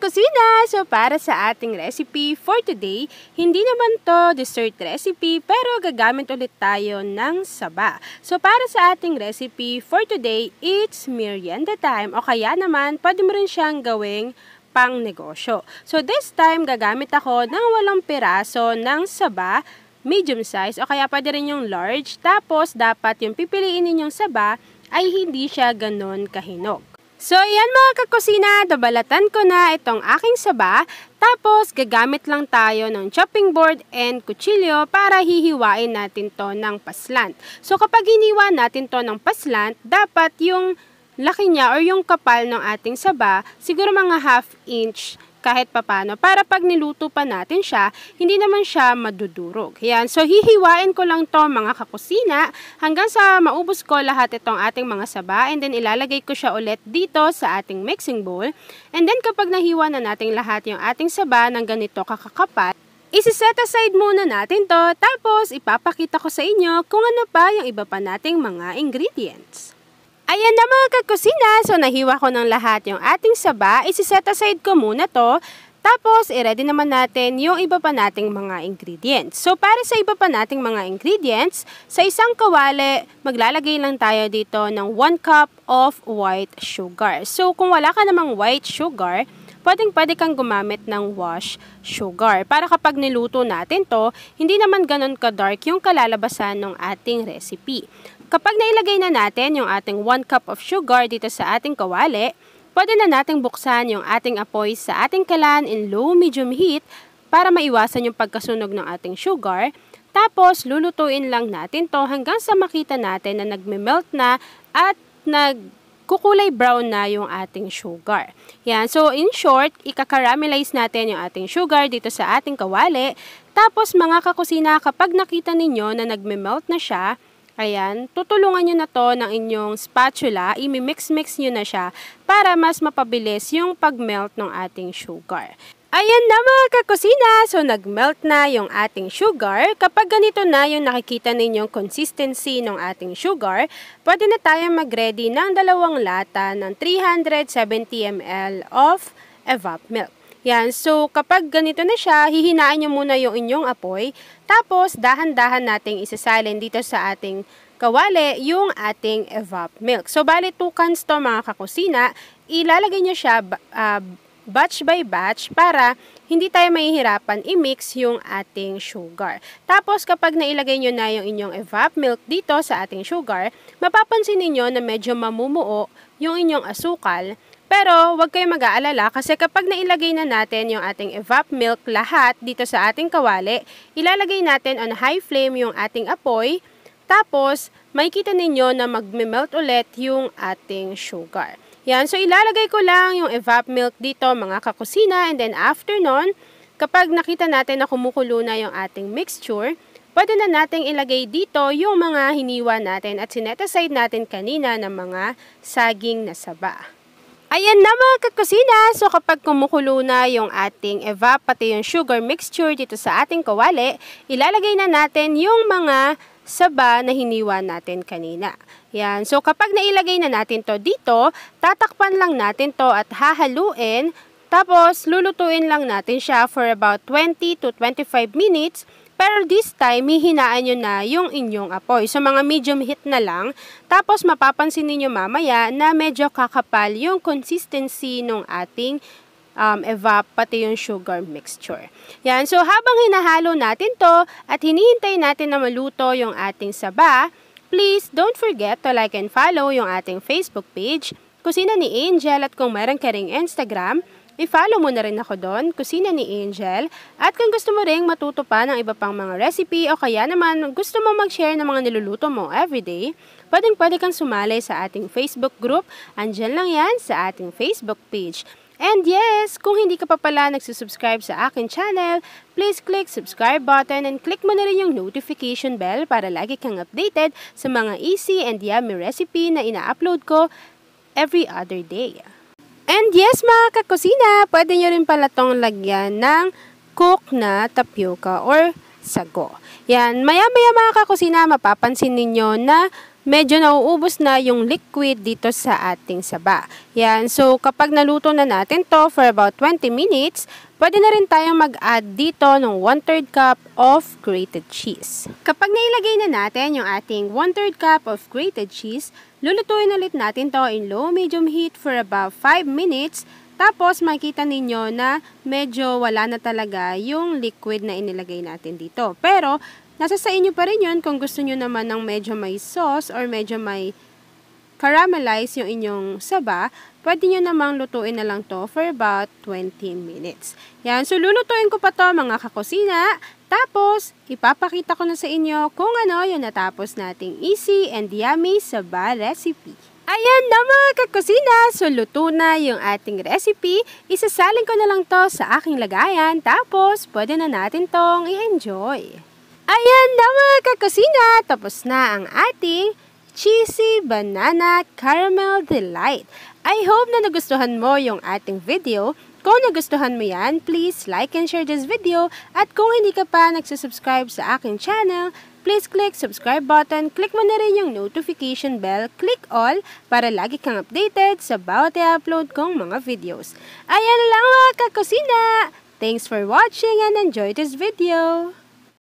kakusina! So para sa ating recipe for today, hindi naman to dessert recipe pero gagamit ulit tayo ng saba. So para sa ating recipe for today, it's merienda time o kaya naman pwede mo rin siyang gawing pang negosyo. So this time gagamit ako ng 8 piraso ng saba, medium size o kaya pwede rin yung large. Tapos dapat yung pipiliin ninyong saba ay hindi siya ganon kahinog. So, yan mga kakusina, nabalatan ko na itong aking saba. Tapos, gagamit lang tayo ng chopping board and kutsilyo para hihiwain natin to ng paslant. So, kapag hiniwa natin to ng paslant, dapat yung laki niya or yung kapal ng ating saba, siguro mga 1/2 inch kahit papano. Para pag niluto pa natin siya, hindi naman siya madudurog. Yan. So, hihiwain ko lang to mga kakusina hanggang sa maubos ko lahat itong ating mga saba. And then, ilalagay ko siya ulit dito sa ating mixing bowl. And then, kapag nahiwa na natin lahat yung ating saba ng ganito kakakapal, isi-set aside muna natin to. Tapos, ipapakita ko sa inyo kung ano pa yung iba pa nating mga ingredients. Ayan na mga kakusina, so nahiwa ko ng lahat yung ating saba, isi-set aside ko muna to, tapos i-ready naman natin yung iba pa nating mga ingredients. So para sa iba pa nating mga ingredients, sa isang kawali, maglalagay lang tayo dito ng 1 cup of white sugar. So kung wala ka namang white sugar, pwede kang gumamit ng wash sugar. Para kapag niluto natin to, hindi naman ganun ka-dark yung kalalabasan ng ating recipe. Kapag nailagay na natin yung ating 1 cup of sugar dito sa ating kawali, pwede na nating buksan yung ating apoy sa ating kalan in low-medium heat para maiwasan yung pagkasunog ng ating sugar. Tapos, lulutuin lang natin to hanggang sa makita natin na nagme-melt na at nagkukulay brown na yung ating sugar. Yan. So, in short, ika-caramelize natin yung ating sugar dito sa ating kawali. Tapos, mga kakusina, kapag nakita ninyo na nagme-melt na siya, ayan, tutulungan nyo na to ng inyong spatula, imi-mix-mix nyo na siya para mas mapabilis yung pag-melt ng ating sugar. Ayan na mga kakusina, so nag-melt na yung ating sugar. Kapag ganito na yung nakikita ninyong consistency ng ating sugar, pwede na tayong mag-ready ng 2 lata ng 370 ml of evap milk. Yan, so kapag ganito na siya, hihinaan nyo muna yung inyong apoy, tapos dahan-dahan nating isasalin dito sa ating kawali yung ating evap milk. So bali 2 cans to mga kakusina, ilalagay nyo siya batch by batch para hindi tayo mahihirapan i-mix yung ating sugar. Tapos kapag nailagay nyo na yung inyong evap milk dito sa ating sugar, mapapansin niyo na medyo mamumuo yung inyong asukal. Pero, huwag kayong mag-aalala kasi kapag nailagay na natin yung ating evap milk lahat dito sa ating kawali, ilalagay natin on high flame yung ating apoy, tapos makikita ninyo na mag-melt ulit yung ating sugar. Yan, so ilalagay ko lang yung evap milk dito mga kakusina, and then after nun, kapag nakita natin na kumukulo na yung ating mixture, pwede na nating ilagay dito yung mga hiniwa natin at sinet aside natin kanina ng mga saging na saba. Ayan na mga kakusina, so kapag kumukulo na yung ating evap pati yung sugar mixture dito sa ating kawali, ilalagay na natin yung mga saba na hiniwa natin kanina. Yan, so kapag nailagay na natin to dito, tatakpan lang natin to at hahaluin, tapos lulutuin lang natin siya for about 20 to 25 minutes. Pero this time, hihinaan nyo na yung inyong apoy. So, mga medium heat na lang. Tapos, mapapansin niyo mamaya na medyo kakapal yung consistency ng ating evap pati yung sugar mixture. Yan. So, habang hinahalo natin to at hinihintay natin na maluto yung ating saba, please don't forget to like and follow yung ating Facebook page, Kusina ni Angel, at kung meron ka ring Instagram, i-follow mo na rin ako doon, Kusina ni Angel. At kung gusto mo ring matuto pa ng iba pang mga recipe o kaya naman gusto mo mag-share ng mga niluluto mo everyday, pwede kang sumali sa ating Facebook group. Andyan lang yan sa ating Facebook page. And yes, kung hindi ka pa pala nagsusubscribe sa akin channel, please click subscribe button and click mo na rin yung notification bell para lagi kang updated sa mga easy and yummy recipe na ina-upload ko every other day. And yes mga kakusina, pwede nyo rin pala tong lagyan ng cook na tapioca or sago. Yan, maya-maya mga kakusina, mapapansin ninyo na medyo nauubos na yung liquid dito sa ating saba. Yan, so kapag naluto na natin to for about 20 minutes, pwede na rin tayong mag-add dito ng 1/3 cup of grated cheese. Kapag nailagay na natin yung ating 1/3 cup of grated cheese, lulutuin ulit natin to in low-medium heat for about 5 minutes. Tapos makikita ninyo na medyo wala na talaga yung liquid na inilagay natin dito. Pero nasa sa inyo pa rin yun kung gusto nyo naman ng medyo may sauce or medyo may caramelize yung inyong saba, pwede nyo namang lutuin na lang to for about 20 minutes. Yan, so lulutuin ko pa to mga kakusina. Tapos, ipapakita ko na sa inyo kung ano yung natapos nating easy and yummy saba recipe. Ayan na mga kakusina, so luto na yung ating recipe. Isasalin ko na lang to sa aking lagayan, tapos pwede na natin tong i-enjoy. Ayan na mga kakusina, tapos na ang ating cheesy banana caramel delight. I hope na nagustuhan mo yung ating video. Kung nagustuhan mo yan, please like and share this video. At kung hindi ka pa nagsusubscribe sa aking channel, please click subscribe button, click mo na rin yung notification bell, click all para lagi kang updated sa bawat i-upload kong mga videos. Ayan lang mga kakusina! Thanks for watching and enjoy this video!